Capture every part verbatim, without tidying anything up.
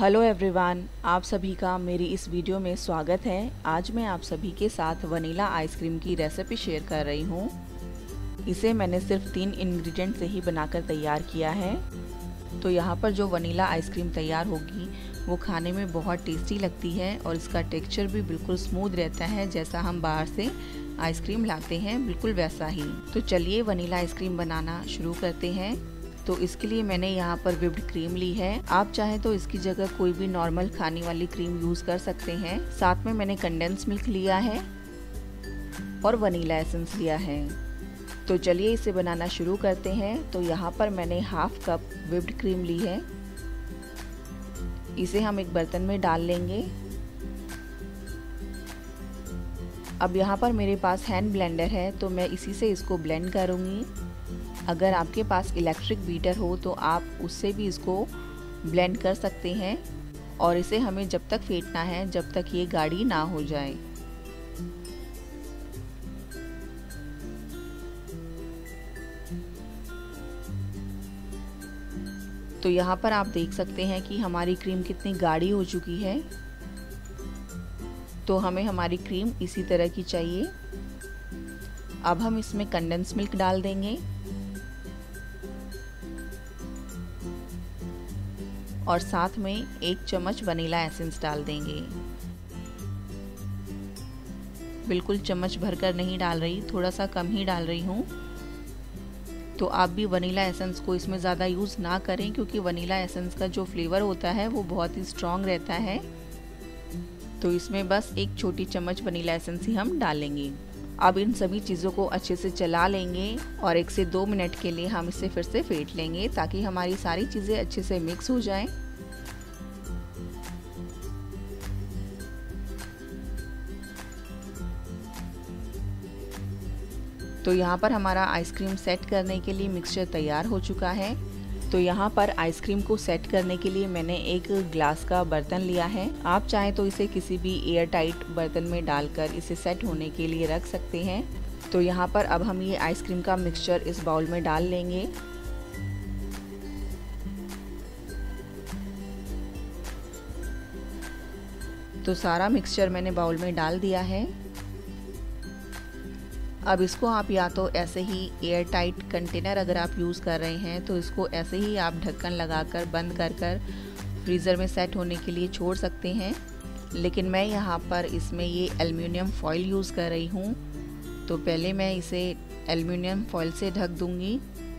Hello everyone, आप सभी का मेरी इस वीडियो में स्वागत है। आज मैं आप सभी के साथ वनीला आइसक्रीम की रेसिपी शेयर कर रही हूँ। इसे मैंने सिर्फ तीन इंग्रेडिएंट से ही बनाकर तैयार किया है। तो यहाँ पर जो वनीला आइसक्रीम तैयार होगी वो खाने में बहुत टेस्टी लगती है और इसका टेक्सचर भी बिल्कुल स्मूथ रहता है, जैसा हम बाहर से आइसक्रीम लाते हैं बिल्कुल वैसा ही। तो चलिए वनीला आइसक्रीम बनाना शुरू करते हैं। तो इसके लिए मैंने यहाँ पर व्हिप्ड क्रीम ली है। आप चाहे तो इसकी जगह कोई भी नॉर्मल खाने वाली क्रीम यूज कर सकते हैं। साथ में मैंने कंडेंस मिल्क लिया है और वनीला एसेंस लिया है। तो चलिए इसे बनाना शुरू करते हैं। तो यहाँ पर मैंने हाफ कप व्हिप्ड क्रीम ली है। इसे हम एक बर्तन में डाल लेंगे। अब यहाँ पर मेरे पास हैंड ब्लेंडर है तो मैं इसी से इसको ब्लेंड करूँगी। अगर आपके पास इलेक्ट्रिक बीटर हो तो आप उससे भी इसको ब्लेंड कर सकते हैं और इसे हमें जब तक फेंटना है जब तक ये गाढ़ी ना हो जाए। तो यहाँ पर आप देख सकते हैं कि हमारी क्रीम कितनी गाढ़ी हो चुकी है। तो हमें हमारी क्रीम इसी तरह की चाहिए। अब हम इसमें कंडेंस मिल्क डाल देंगे और साथ में एक चम्मच वनीला एसेंस डाल देंगे। बिल्कुल चम्मच भरकर नहीं डाल रही, थोड़ा सा कम ही डाल रही हूँ। तो आप भी वनीला एसेंस को इसमें ज़्यादा यूज़ ना करें क्योंकि वनीला एसेंस का जो फ्लेवर होता है वो बहुत ही स्ट्रॉन्ग रहता है। तो इसमें बस एक छोटी चम्मच वनीला एसेंस ही हम डालेंगे। अब इन सभी चीज़ों को अच्छे से चला लेंगे और एक से दो मिनट के लिए हम इसे फिर से फेंट लेंगे ताकि हमारी सारी चीज़ें अच्छे से मिक्स हो जाएं। तो यहाँ पर हमारा आइसक्रीम सेट करने के लिए मिक्सचर तैयार हो चुका है। तो यहाँ पर आइसक्रीम को सेट करने के लिए मैंने एक ग्लास का बर्तन लिया है। आप चाहें तो इसे किसी भी एयर टाइट बर्तन में डालकर इसे सेट होने के लिए रख सकते हैं। तो यहाँ पर अब हम ये आइसक्रीम का मिक्सचर इस बाउल में डाल लेंगे। तो सारा मिक्सचर मैंने बाउल में डाल दिया है। अब इसको आप या तो ऐसे ही एयर टाइट कंटेनर अगर आप यूज़ कर रहे हैं तो इसको ऐसे ही आप ढक्कन लगाकर बंद कर कर फ्रीज़र में सेट होने के लिए छोड़ सकते हैं। लेकिन मैं यहाँ पर इसमें ये एल्युमिनियम फॉइल यूज़ कर रही हूँ। तो पहले मैं इसे एल्युमिनियम फॉइल से ढक दूँगी।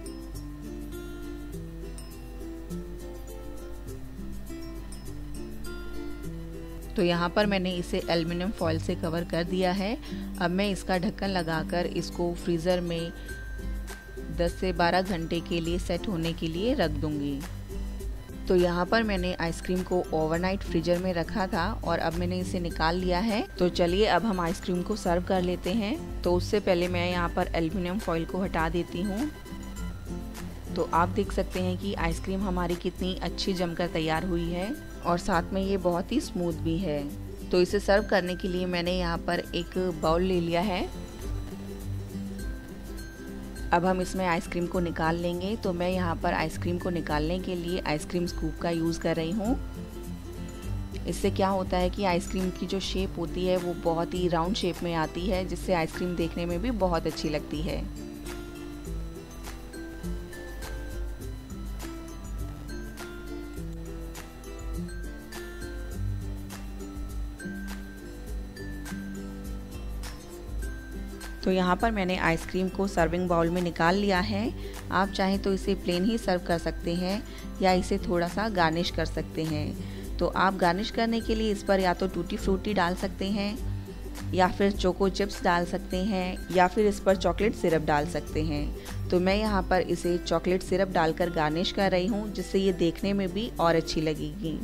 तो यहाँ पर मैंने इसे एल्युमिनियम फॉइल से कवर कर दिया है। अब मैं इसका ढक्कन लगाकर इसको फ्रीज़र में दस से बारह घंटे के लिए सेट होने के लिए रख दूँगी। तो यहाँ पर मैंने आइसक्रीम को ओवरनाइट फ्रीजर में रखा था और अब मैंने इसे निकाल लिया है। तो चलिए अब हम आइसक्रीम को सर्व कर लेते हैं। तो उससे पहले मैं यहाँ पर एल्युमिनियम फॉइल को हटा देती हूँ। तो आप देख सकते हैं कि आइसक्रीम हमारी कितनी अच्छी जमकर तैयार हुई है और साथ में ये बहुत ही स्मूथ भी है। तो इसे सर्व करने के लिए मैंने यहाँ पर एक बाउल ले लिया है। अब हम इसमें आइसक्रीम को निकाल लेंगे। तो मैं यहाँ पर आइसक्रीम को निकालने के लिए आइसक्रीम स्कूप का यूज़ कर रही हूँ। इससे क्या होता है कि आइसक्रीम की जो शेप होती है वो बहुत ही राउंड शेप में आती है, जिससे आइसक्रीम देखने में भी बहुत अच्छी लगती है। तो यहाँ पर मैंने आइसक्रीम को सर्विंग बाउल में निकाल लिया है। आप चाहें तो इसे प्लेन ही सर्व कर सकते हैं या इसे थोड़ा सा गार्निश कर सकते हैं। तो आप गार्निश करने के लिए इस पर या तो टूटी फ्रूटी डाल सकते हैं या फिर चोको चिप्स डाल सकते हैं या फिर इस पर चॉकलेट सिरप डाल सकते हैं। तो मैं यहाँ पर इसे चॉकलेट सिरप डालकर गार्निश कर रही हूँ, जिससे ये देखने में भी और अच्छी लगेगी।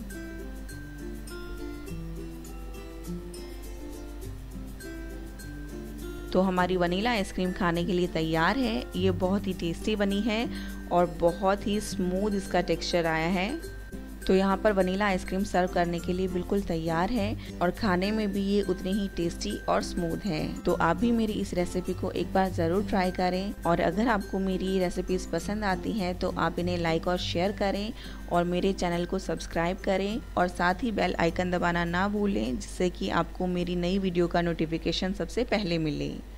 तो हमारी वनीला आइसक्रीम खाने के लिए तैयार है। ये बहुत ही टेस्टी बनी है और बहुत ही स्मूथ इसका टेक्सचर आया है। तो यहाँ पर वनीला आइसक्रीम सर्व करने के लिए बिल्कुल तैयार है और खाने में भी ये उतनी ही टेस्टी और स्मूथ है। तो आप भी मेरी इस रेसिपी को एक बार ज़रूर ट्राई करें और अगर आपको मेरी रेसिपीज पसंद आती हैं तो आप इन्हें लाइक और शेयर करें और मेरे चैनल को सब्सक्राइब करें और साथ ही बेल आइकन दबाना ना भूलें, जिससे कि आपको मेरी नई वीडियो का नोटिफिकेशन सबसे पहले मिले।